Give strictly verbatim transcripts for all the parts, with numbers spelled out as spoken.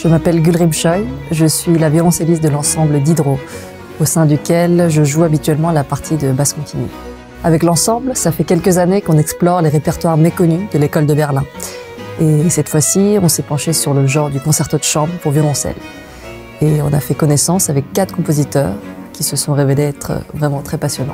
m'appelle Gülrim Şoy, je suis la violoncelliste de l'ensemble Diderot, au sein duquel je joue habituellement la partie de basse continue. Avec l'ensemble, ça fait quelques années qu'on explore les répertoires méconnus de l'école de Berlin. Et cette fois-ci, on s'est penché sur le genre du concerto de chambre pour violoncelle. Et on a fait connaissance avec quatre compositeurs qui se sont révélés être vraiment très passionnants.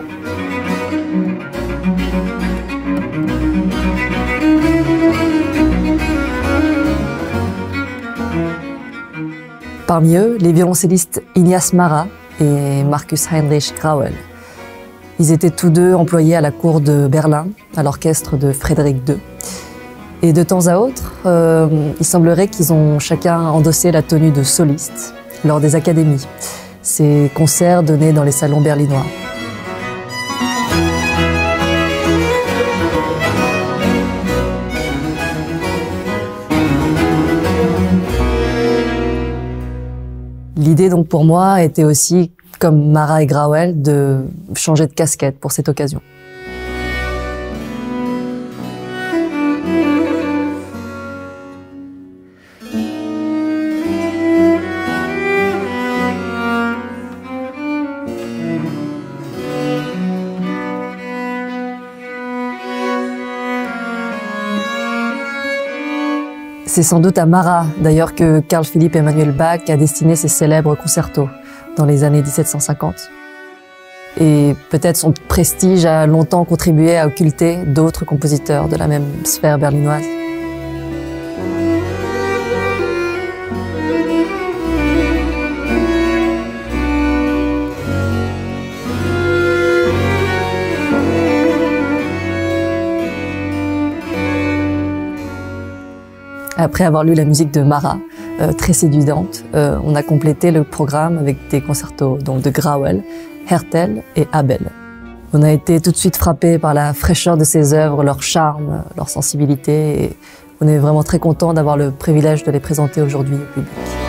Parmi eux, les violoncellistes Ignaz Mara et Markus Heinrich Grauel. Ils étaient tous deux employés à la cour de Berlin, à l'orchestre de Frédéric deux. Et de temps à autre, euh, il semblerait qu'ils ont chacun endossé la tenue de soliste lors des académies, ces concerts donnés dans les salons berlinois. L'idée donc pour moi était aussi, comme Mara et Grauel, de changer de casquette pour cette occasion. C'est sans doute à Mara, d'ailleurs, que Carl Philipp Emanuel Bach a destiné ses célèbres concertos dans les années mille sept cent cinquante. Et peut-être son prestige a longtemps contribué à occulter d'autres compositeurs de la même sphère berlinoise. Après avoir lu la musique de Mara, euh, très séduisante, euh, on a complété le programme avec des concertos donc de Grauel, Hertel et Abel. On a été tout de suite frappés par la fraîcheur de ses œuvres, leur charme, leur sensibilité, et on est vraiment très content d'avoir le privilège de les présenter aujourd'hui au public.